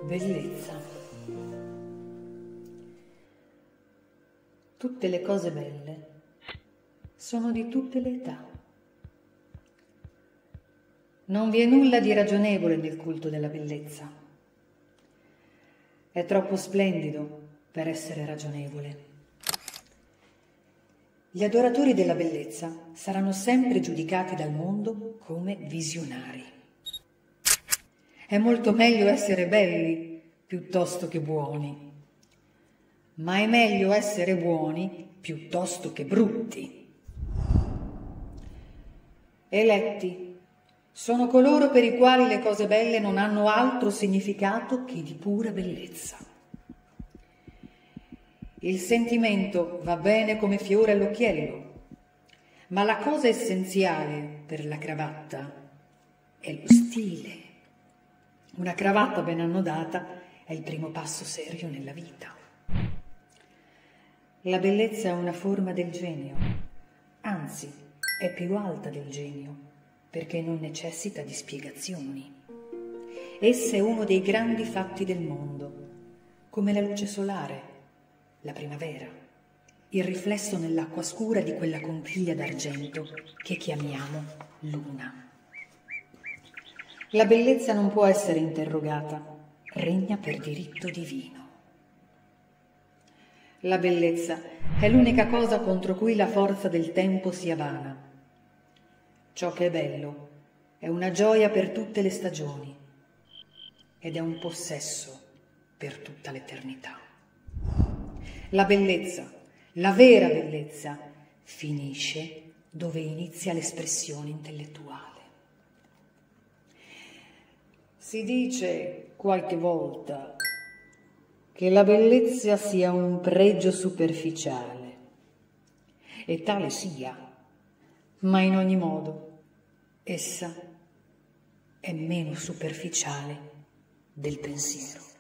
Bellezza. Tutte le cose belle sono di tutte le età. Non vi è nulla di ragionevole nel culto della bellezza. È troppo splendido per essere ragionevole. Gli adoratori della bellezza saranno sempre giudicati dal mondo come visionari. È molto meglio essere belli piuttosto che buoni, ma è meglio essere buoni piuttosto che brutti. Eletti sono coloro per i quali le cose belle non hanno altro significato che di pura bellezza. Il sentimento va bene come fiore all'occhiello, ma la cosa essenziale per la cravatta è lo stile. Una cravatta ben annodata è il primo passo serio nella vita. La bellezza è una forma del genio, anzi è più alta del genio, perché non necessita di spiegazioni. Essa è uno dei grandi fatti del mondo, come la luce solare, la primavera, il riflesso nell'acqua scura di quella conchiglia d'argento che chiamiamo luna. La bellezza non può essere interrogata, regna per diritto divino. La bellezza è l'unica cosa contro cui la forza del tempo sia vana. Ciò che è bello è una gioia per tutte le stagioni ed è un possesso per tutta l'eternità. La bellezza, la vera bellezza, finisce dove inizia l'espressione intellettuale. Si dice qualche volta che la bellezza sia un pregio superficiale, e tale sia, ma in ogni modo essa è meno superficiale del pensiero.